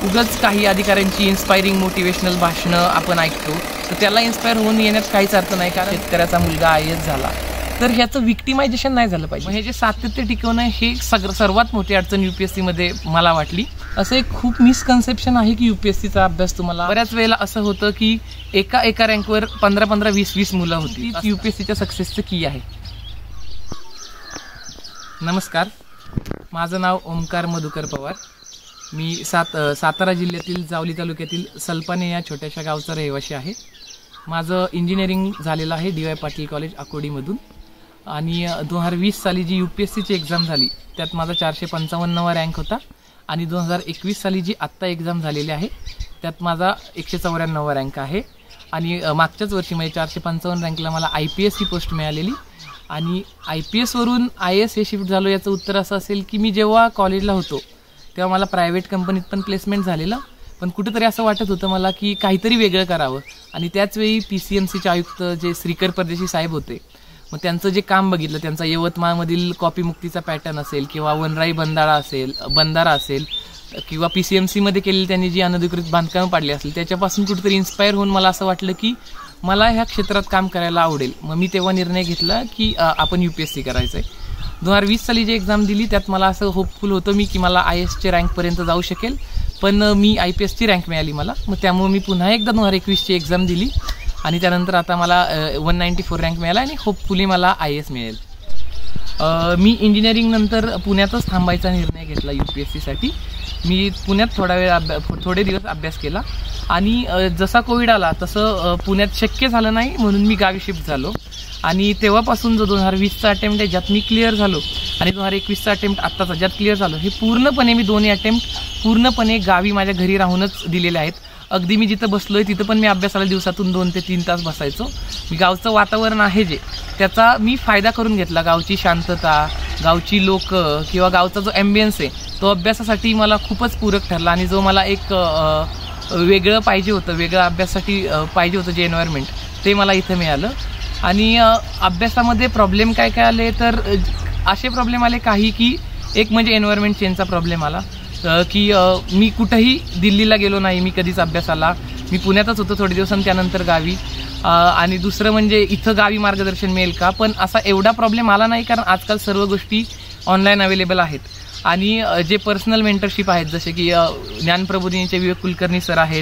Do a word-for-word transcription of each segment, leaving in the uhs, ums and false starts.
उगाच काही अधिकाऱ्यांची इन्स्पायरिंग मोटिवेशनल भाषणं आपण ऐकतो, तर त्याला इन्स्पायर होऊन येण्यात काहीच अर्थ नाही, कारण शेतकऱ्याचा मुलगा आय ए एस झाला तर ह्याचं विक्टिमायझेशन नाही झालं पाहिजे. हे जे सातत्य टिकवणं हे सग सर्वात मोठी अडचण यूपीएससीमध्ये मला वाटली. असं एक खूप मिसकन्सेप्शन आहे की यूपीएससीचा अभ्यास तुम्हाला बऱ्याच वेळेला असं होतं की एका एका रँकवर पंधरा पंधरा वीस वीस मुलं होती. यूपीएससीच्या सक्सेसचं की आहे. नमस्कार, माझं नाव ओमकार मधुकर पवार. मी सात सातारा जिल्ह्यातील जावली तालुक्यातील सलपाने या छोट्याशा गावचा रहिवासी आहे. माझं इंजिनिअरिंग झालेलं आहे डी वाय पाटील कॉलेज अकोडीमधून. आणि दोन हजार वीस साली जी यू पी एस सीची एक्झाम झाली त्यात माझा चारशे पंचावन्नवा रँक होता. आणि दोन हजार एकवीस साली जी आत्ता एक्झाम झालेली आहे त्यात माझा एकशे चौऱ्याण्णववा रँक आहे. आणि मागच्याच वर्षी म्हणजे चारशे पंचावन्न रँकला मला आय पी एस ही पोस्ट मिळालेली. आणि आय पी एसवरून आय एस हे शिफ्ट झालो. याचं उत्तर असं असेल की मी जेव्हा कॉलेजला होतो तेव्हा मला प्रायव्हेट कंपनीत पण प्लेसमेंट झालेलं, पण कुठेतरी असं वाटत होतं मला की काहीतरी वेगळं करावं. आणि त्याचवेळी पी सी एम सीचे आयुक्त जे श्रीकर परदेशी साहेब होते, मग त्यांचं जे काम बघितलं, त्यांचा यवतमाळमधील कॉपीमुक्तीचा पॅटर्न असेल किंवा वनराई बंधारा असेल बंधारा असेल किंवा पी सी एम सीमध्ये केलेली त्यांनी जी अनधिकृत बांधकामं पाडली असेल, त्याच्यापासून कुठेतरी इन्स्पायर होऊन मला असं वाटलं की मला ह्या क्षेत्रात काम करायला आवडेल. मग मी तेव्हा निर्णय घेतला की आपण यू पी एस सी करायचं आहे. दोन हजार वीस साली जी एक्झाम दिली त्यात मला असं होपफुल होतं मी की मला आय एसच्या रँकपर्यंत जाऊ शकेल, पण मी आय पी एसची रँक मिळाली मला. मग त्यामुळे मी पुन्हा एकदा दोन हजार एकवीसची एक्झाम दिली आणि त्यानंतर आता मला वन नाईंटी फोर रँक मिळाला आणि होपफुली मला आय एस मिळेल. मी इंजिनिअरिंग नंतर पुण्यातच थांबायचा निर्णय घेतला यू पी एस सीसाठी. मी पुण्यात थोडा वेळ अभ्या थोडे दिवस अभ्यास केला आणि जसा कोविड आला तसं पुण्यात शक्य झालं नाही, म्हणून मी गावी शिफ्ट झालो. आणि तेव्हापासून जो दोन हजार वीसचा अटेम्प्ट आहे ज्यात मी क्लिअर झालो आणि दोन हजार एकवीसचा अटेम्प्ट आत्ताचा ज्यात क्लिअर झालो, हे पूर्णपणे मी दोन्ही अटेम्प्ट पूर्णपणे गावी माझ्या घरी राहूनच दिलेले आहेत. अगदी मी जिथं बसलोय तिथं पण मी अभ्यासाला दिवसातून दोन ते तीन तास बसायचो. मी गावचं वातावरण आहे जे त्याचा मी फायदा करून घेतला. गावची शांतता, गावची लोक किंवा गावचा जो ॲम्बियन्स आहे तो अभ्यासासाठी मला खूपच पूरक ठरला. आणि जो मला एक वेगळं पाहिजे होतं, वेगळं अभ्यासासाठी पाहिजे होतं जे एन्व्हायरमेंट, ते मला इथं मिळालं. आणि अभ्यासामध्ये प्रॉब्लेम काय काय आले तर असे प्रॉब्लेम आले काही की एक म्हणजे एन्व्हायरमेंट चेंजचा प्रॉब्लेम आला की मी कुठंही दिल्लीला गेलो नाही मी कधीच अभ्यासाला. मी पुण्यातच होतो थोडे दिवस आणि त्यानंतर गावी. आणि दुसरं म्हणजे इथं गावी मार्गदर्शन मिळेल का, पण असा एवढा प्रॉब्लेम आला नाही कारण आजकाल सर्व गोष्टी ऑनलाईन अवेलेबल आहेत. आणि जे पर्सनल मेंटरशिप आहेत जसे की ज्ञानप्रबोधिनीचे विवेक कुलकर्णी सर आहेत,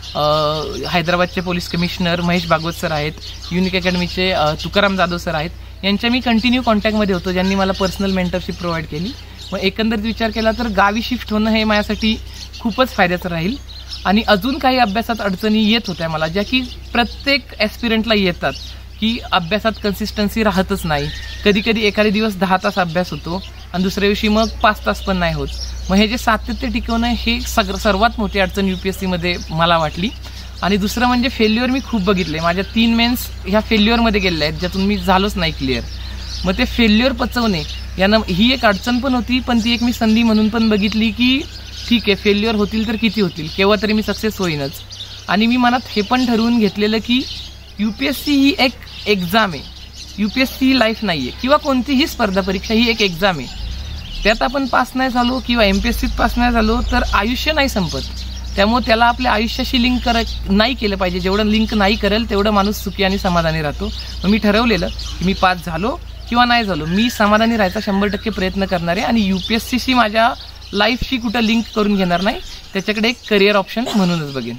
हैदराबादचे police commissioner Mahesh Bhagwat sir आहेत, युनिक अकॅडमीचे तुकाराम जाधव सर आहेत, यांच्या मी कंटिन्यू कॉन्टॅक्टमध्ये होतो ज्यांनी मला पर्सनल मेंटरशिप प्रोव्हाइड केली. मग एकंदरीत विचार केला तर गावी शिफ्ट होणं हे माझ्यासाठी खूपच फायद्याचं राहील. आणि अजून काही अभ्यासात अडचणी येत होत्या मला, ज्या की प्रत्येक ॲस्पिरंटला येतात की अभ्यासात कन्सिस्टन्सी राहतच नाही. कधी कधी एखादे दिवस दहा तास अभ्यास होतो आणि दुसऱ्या दिवशी मग पाच तास पण नाही होत. मग हे जे सातत्य टिकवणं हे सग सर्वात मोठी अडचण यू पी एस सीमध्ये मला वाटली. आणि दुसरं म्हणजे फेल्युअर मी खूप बघितले. माझ्या तीन मेन्स ह्या फेल्युअरमध्ये गेलेल्या आहेत ज्यातून मी झालोच नाही क्लिअर. मग ते फेल्युअर पचवणे यानं ही एक अडचण पण होती, पण ती एक मी संधी म्हणून पण बघितली की ठीक आहे फेल्युअर होतील तर किती होतील, केव्हा तरी मी सक्सेस होईनच. आणि मी मनात हे पण ठरवून घेतलेलं की यू पी एस सी ही एक एक्झाम आहे. यू पी एस सी ही लाईफ नाही आहे किंवा कोणतीही स्पर्धा परीक्षा ही एक एक्झाम आहे. त्यात आपण पास नाही झालो किंवा एम पी एस सीत पास नाही झालो तर आयुष्य नाही संपत. त्यामुळे त्याला आपल्या आयुष्याशी लिंक कर नाही केलं पाहिजे. जेवढं लिंक नाही करेल तेवढं माणूस सुखी आणि समाधानी राहतो. मग मी ठरवलेलं की मी पास झालो किंवा नाही झालो मी समाधानी राहायचा शंभर टक्के प्रयत्न करणार आहे. आणि यू पी एस सीशी माझ्या लाईफशी कुठं लिंक करून घेणार नाही, त्याच्याकडे एक करिअर ऑप्शन म्हणूनच बघेन.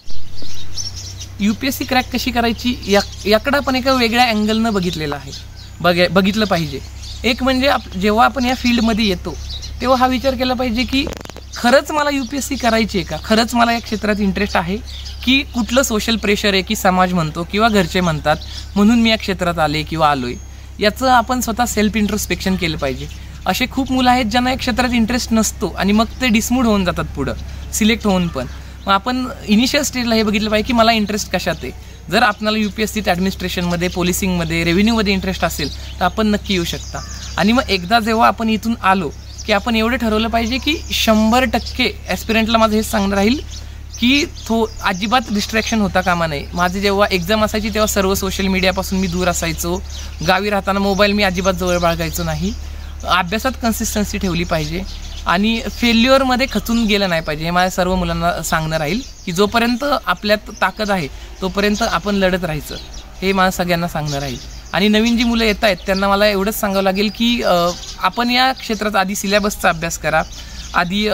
U P S C crack कशी करायची या याकडं आपण एका वेगळ्या अँगलनं बघितलेलं आहे, बघे बघितलं पाहिजे. एक म्हणजे आप जेव्हा आपण या फील्डमध्ये येतो तेव्हा हा विचार केला पाहिजे की खरंच मला यू पी एस सी करायची आहे का, खरंच मला या क्षेत्रात इंटरेस्ट आहे की कुठलं सोशल प्रेशर आहे की समाज म्हणतो किंवा घरचे म्हणतात म्हणून मी या क्षेत्रात आले किंवा आलोय. याचं आपण स्वतः सेल्फ इंट्रोस्पेक्शन केलं पाहिजे. असे खूप मुलं आहेत ज्यांना या क्षेत्रात इंटरेस्ट नसतो आणि मग ते डिसमूड होऊन जातात पुढं सिलेक्ट होऊन पण. मग आपण इनिशियल स्टेजला हे बघितलं पाहिजे की मला इंटरेस्ट कशात आहे. जर आपल्याला यू पी एस सीत ॲडमिनिस्ट्रेशनमध्ये पोलिसिंगमध्ये रेव्हेन्यूमध्ये इंटरेस्ट असेल तर आपण नक्की येऊ शकता. आणि मग एकदा जेव्हा आपण इथून आलो की आपण एवढं ठरवलं पाहिजे की शंभर टक्के ॲस्पिरंटला माझं हेच सांगणं राहील की तो अजिबात डिस्ट्रॅक्शन होता कामा नये. माझी जेव्हा एक्झाम असायची तेव्हा सर्व सोशल मीडियापासून मी दूर असायचो. गावी राहताना मोबाईल मी अजिबात जवळ बाळगायचो नाही. अभ्यासात कन्सिस्टन्सी ठेवली पाहिजे. आणि फेल्युअरमध्ये खचून गेलं नाही पाहिजे. हे माझ्या सर्व मुलांना सांगणं राहील की जोपर्यंत आपल्यात ताकद आहे तोपर्यंत आपण लढत राहायचं, हे मला सगळ्यांना सांगणं राहील. आणि नवीन जी मुलं येत आहेत त्यांना मला एवढंच सांगावं लागेल की आपण या क्षेत्रात आधी सिलेबसचा अभ्यास करा, आधी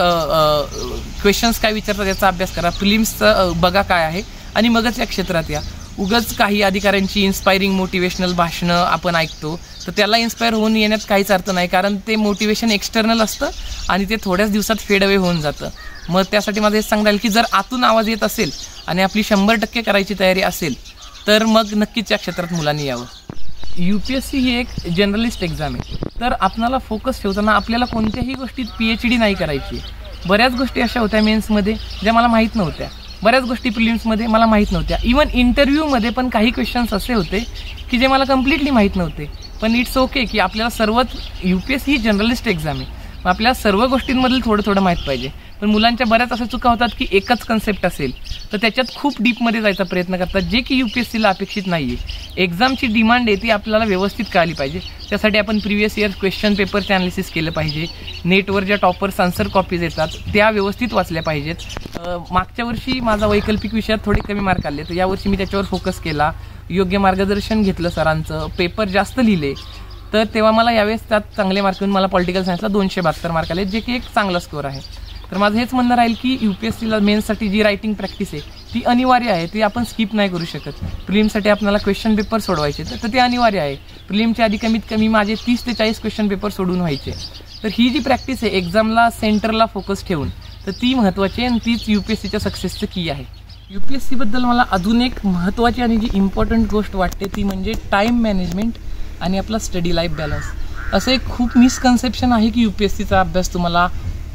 क्वेश्चन्स काय विचारतात याचा अभ्यास करा, प्रिलिम्सचं बघा काय आहे, आणि मगच या क्षेत्रात या. उगाच काही अधिकाऱ्यांची इन्स्पायरिंग मोटिवेशनल भाषणं आपण ऐकतो तर त्याला इन्स्पायर होऊन येण्यात काहीच अर्थ नाही, कारण ते मोटिवेशन एक्सटर्नल असतं आणि ते थोड्याच दिवसात फेड अवे होऊन जातं. मग त्यासाठी माझं हेच सांगता येईल की जर आतून आवाज येत असेल आणि आपली शंभर टक्के करायची तयारी असेल तर मग नक्कीच या क्षेत्रात मुलांनी यावं. यू पी एस सी ही एक जनरलिस्ट एक्झाम आहे, तर आपल्याला फोकस ठेवताना आपल्याला कोणत्याही गोष्टीत पी एच डी नाही करायची. बऱ्याच गोष्टी अशा होत्या मेन्समध्ये ज्या मला माहीत नव्हत्या, बऱ्याच गोष्टी प्रिलिम्समध्ये मला माहीत नव्हत्या, इवन इंटरव्ह्यूमध्ये पण काही क्वेश्चन्स असे होते की जे मला कम्प्लिटली माहीत नव्हते. पण इट्स ओके की आपल्याला सर्वच यू पी एस सी ही जनरलिस्ट एक्झाम आहे, मग आपल्याला सर्व गोष्टींमधलं थोडं थोडं माहीत पाहिजे. पण मुलांच्या बऱ्याच अशा चुका होतात की एकच कन्सेप्ट असेल तर त्याच्यात खूप डीपमध्ये जायचा प्रयत्न करतात, जे की यू पी एस सीला अपेक्षित नाही आहे. एक्झामची डिमांड आहे ती आपल्याला व्यवस्थित कळली पाहिजे. त्यासाठी आपण प्रिव्हियस इयर क्वेश्चन पेपरचे ॲनालिसिस केलं पाहिजे. नेटवर ज्या टॉपर्स आन्सर कॉपीज येतात त्या व्यवस्थित वाचल्या पाहिजेत. मागच्या वर्षी माझा वैकल्पिक विषयात थोडे कमी मार्क आले, तर यावर्षी मी त्याच्यावर फोकस केला, योग्य मार्गदर्शन घेतलं सरांचं, पेपर जास्त लिहिले, तर तेव्हा मला यावेळेस त्यात चांगले मार्क येऊन मला पॉलिटिकल सायन्सला दोनशे बहात्तर मार्क आले, जे की एक चांगला स्कोअर आहे. तर माझं हेच म्हणणं राहील की यू पी एस सीला मेन्ससाठी जी रायटिंग प्रॅक्टिस आहे ती अनिवार्य आहे, ती आपण स्किप नाही करू शकत. प्रिलिमसाठी आपल्याला क्वेश्चन पेपर सोडवायचे तर ते अनिवार्य आहे. प्रिलिमच्या आधी कमीत कमी माझे तीस ते चाळीस क्वेश्चन पेपर सोडून व्हायचे. तर ही जी प्रॅक्टिस आहे एक्झामला सेंटरला फोकस ठेवून, तर ती महत्त्वाची आहे आणि तीच यू पी एस सीच्या सक्सेसचं की आहे. यू पी एस सीबद्दल मला अजून एक महत्त्वाची आणि जी इम्पॉर्टंट गोष्ट वाटते ती म्हणजे टाईम मॅनेजमेंट आणि आपला स्टडी लाईफ बॅलन्स. असं एक खूप मिसकन्सेप्शन आहे की यू पी एस सीचा अभ्यास तुम्हाला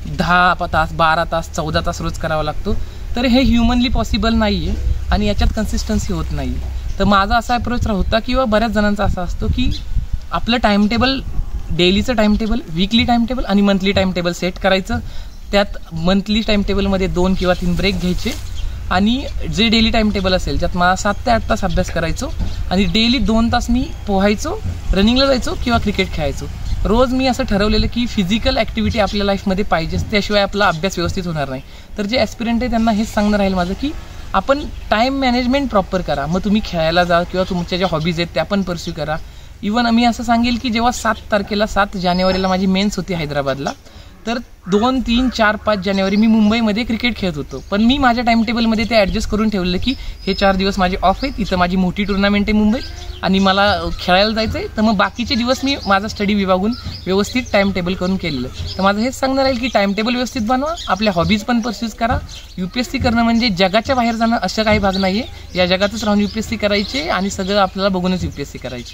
दहा तास बारा तास चौदा तास रोज करावा लागतो, तर हे ह्युमनली पॉसिबल नाही आहे आणि याच्यात कन्सिस्टन्सी होत नाही. तर माझा असा अप्रोच होता किंवा बऱ्याच जणांचा असा असतो की आपलं टाईम टेबल, डेलीचं time table, weekly time table आणि मंथली टाईम टेबल सेट करायचं. त्यात मंथली टाईम टेबलमध्ये दोन किंवा तीन ब्रेक घ्यायचे आणि जे डेली टाईम टेबल असेल ज्यात मला सात ते आठ तास अभ्यास करायचो आणि डेली दोन तास मी पोहायचो, रनिंगला जायचो किंवा क्रिकेट खेळायचो. रोज मी असं ठरवलेलं की फिजिकल ॲक्टिव्हिटी आपल्या लाईफमध्ये पाहिजेच, त्याशिवाय आपला अभ्यास व्यवस्थित होणार नाही. तर जे ॲस्पिरंट आहे त्यांना हेच सांगणं राहील माझं की आपण टाईम मॅनेजमेंट प्रॉपर करा. मग तुम्ही खेळायला जा किंवा तुमच्या ज्या हॉबीज आहेत त्या पण परस्यू करा. इवन मी असं सांगेल की जेव्हा सात तारखेला सात जानेवारीला माझी मेन्स होती हैदराबादला, तर दोन तीन चार पाच जानेवारी मी मुंबईमध्ये क्रिकेट खेळत होतो. पण मी माझ्या टाईम टेबलमध्ये ते ॲडजस्ट करून ठेवलं की हे चार दिवस माझे ऑफ आहेत, इथं माझी मोठी टुर्नामेंट आहे मुंबईत आणि मला खेळायला जायचं आहे, तर मग बाकीचे दिवस मी माझा स्टडी विभागून व्यवस्थित टाईम टेबल करून केलेलं. तर माझं हेच सांगणार राहील की टाईम टेबल व्यवस्थित बनवा, आपल्या हॉबीज पण परस्यूज करा. यू पी एस सी करणं म्हणजे जगाच्या बाहेर जाणं असं काही भाग नाही आहे, या जगातच राहून यू पी एस सी करायचे आणि सगळं आपल्याला बघूनच यू पी एस सी करायची.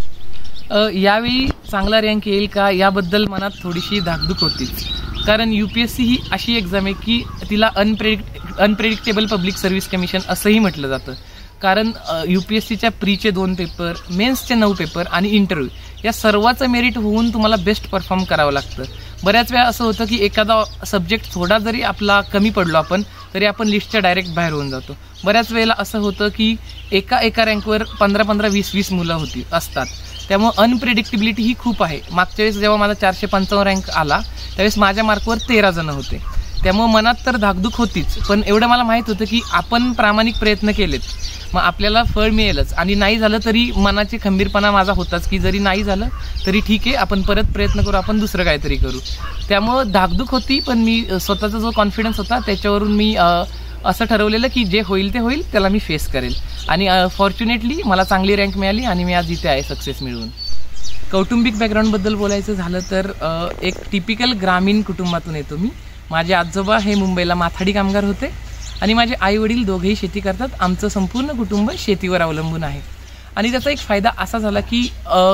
यावेळी चांगला रँक येईल का याबद्दल मनात थोडीशी धाकधूक होतीच, कारण यू पी एस सी ही अशी एक्झाम आहे की तिला unpredict unpredictable public service commission असंही म्हटलं जातं. कारण यू पी एस सीच्या प्रीचे दोन पेपर, मेन्सचे नऊ पेपर आणि इंटरव्ह्यू या सर्वाचं मेरिट होऊन तुम्हाला बेस्ट परफॉर्म करावं लागतं. बऱ्याच वेळा असं होतं की एखादा सब्जेक्ट थोडा जरी आपला कमी पडलो आपण तरी आपण लिस्टच्या डायरेक्ट बाहेर होऊन जातो. बऱ्याच वेळेला असं होतं की एका एका रँकवर पंधरा पंधरा वीस वीस मुलं होती असतात, त्यामुळे अनप्रेडिक्टेबिलिटी ही खूप आहे. मागच्या वेळेस जेव्हा माझा चारशे पंचावन्न रँक आला त्यावेळेस माझ्या मार्कवर तेरा जण होते, त्यामुळे मनात तर धाकधूक होतीच. पण एवढं मला माहीत होतं की आपण प्रामाणिक प्रयत्न केलेत मग आपल्याला फळ मिळेलच, आणि नाही झालं तरी मनाची खंबीरपणा माझा होताच की जरी नाही झालं तरी ठीक आहे, आपण परत प्रयत्न करू, आपण दुसरं काहीतरी करू. त्यामुळं धाकधूक होती, पण मी स्वतःचा जो कॉन्फिडन्स होता त्याच्यावरून मी असं ठरवलेलं की जे होईल ते होईल, त्याला मी फेस करेल. आणि फॉर्च्युनेटली मला चांगली रँक मिळाली आणि मी आज इथे आहे सक्सेस मिळवून. कौटुंबिक बॅकग्राऊंडबद्दल बोलायचं झालं तर एक टिपिकल ग्रामीण कुटुंबातून येतो मी. माझे आजोबा हे मुंबईला माथाडी कामगार होते आणि माझे आई वडील दोघेही शेती करतात. आमचं संपूर्ण कुटुंब शेतीवर अवलंबून आहे आणि त्याचा एक फायदा असा झाला की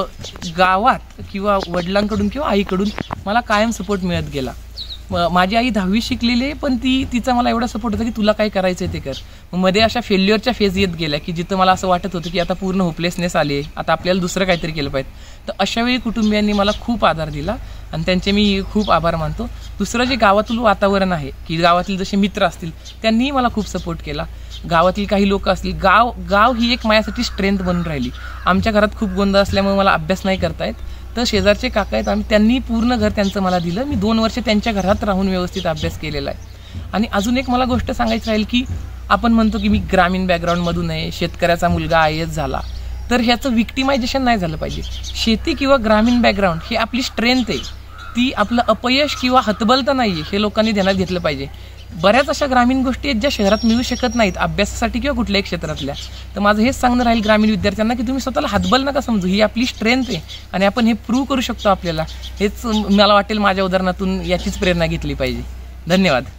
गावात किंवा वडिलांकडून किंवा आईकडून मला कायम सपोर्ट मिळत गेला. माझी आई दहावी शिकलेली आहे, पण ती तिचा मला एवढा सपोर्ट होता की तुला काय करायचं आहे ते कर. मग मध्ये अशा फेल्युअरच्या फेज येत गेल्या की जिथं मला असं वाटत होतं की आता पूर्ण होपलेसनेस आली आहे, आता आपल्याला दुसरं काहीतरी केलं पाहिजे. तर अशा वेळी कुटुंबियांनी मला खूप आधार दिला आणि त्यांचे मी खूप आभार मानतो. दुसरं जे गावातील वातावरण आहे की गावातील जसे मित्र असतील त्यांनीही मला खूप सपोर्ट केला. गावातील काही लोक असतील, गाव गाव ही एक माझ्यासाठी स्ट्रेंथ बनून राहिली. आमच्या घरात खूप गोंधळ असल्यामुळे मला अभ्यास नाही करता येत, तर शेजारचे काका आहेत, आम्ही त्यांनी पूर्ण घर त्यांचं मला दिलं. मी दोन वर्ष त्यांच्या घरात राहून व्यवस्थित अभ्यास केलेला आहे. आणि अजून एक मला गोष्ट सांगायची राहील की आपण म्हणतो की मी ग्रामीण बॅकग्राऊंडमधून आहे, शेतकऱ्याचा मुलगा आय एस झाला, तर ह्याचं विक्टिमायझेशन नाही झालं पाहिजे. शेती किंवा ग्रामीण बॅकग्राऊंड ही आपली स्ट्रेंथ आहे, ती आपलं अपयश किंवा हतबलता नाही आहे, हे लोकांनी ध्यानात घेतलं पाहिजे. बऱ्याच अशा ग्रामीण गोष्टी आहेत ज्या शहरात मिळू शकत नाहीत अभ्यासासाठी किंवा कुठल्याही क्षेत्रातल्या. तर माझं हेच सांगणं राहील ग्रामीण विद्यार्थ्यांना की तुम्ही स्वतःला हतबल नका समजू, ही आपली स्ट्रेंथ आहे आणि आपण हे प्रूव्ह करू शकतो आपल्याला. हेच मला वाटेल माझ्या उदाहरणातून याचीच प्रेरणा घेतली पाहिजे. धन्यवाद.